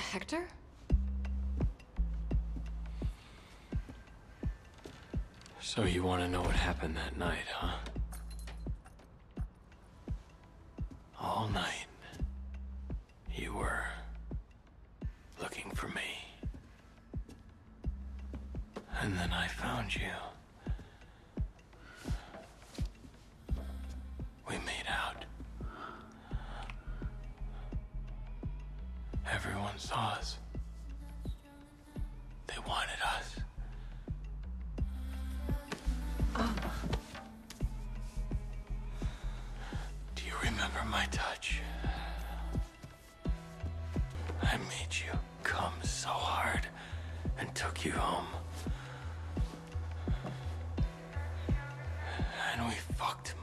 Hector? So you want to know what happened that night, huh? All night, you were looking for me. And then I found you. We made out. Everyone saw us. They wanted us. Do you remember my touch? I made you come so hard and took you home. And we fucked